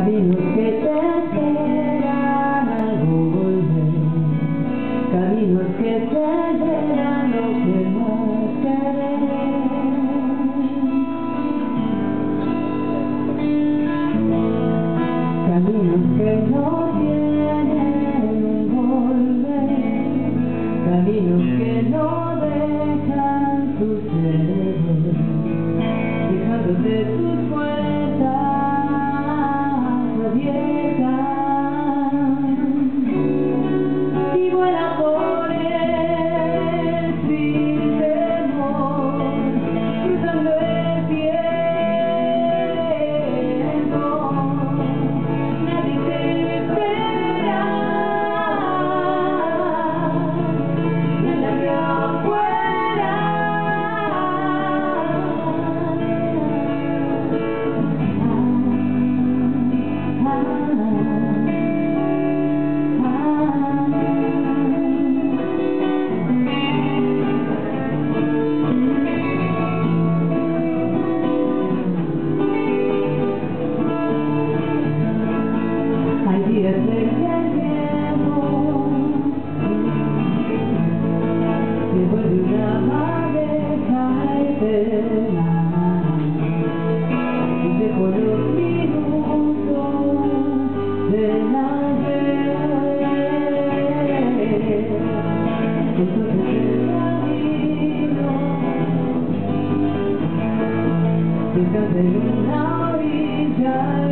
Caminos que te esperan al volver, caminos que te llevan lo que más querés, caminos que no tienen volver, caminos que no dejan suceder, dejándote tus puertas y vuela por él sin temor, cruzando el viento. Nadie te espera en la que afuera. Hay días en que el tiempo se vuelve una madeja eterna y dejo los minutos del ayer. Entonces el camino descansa en una orilla.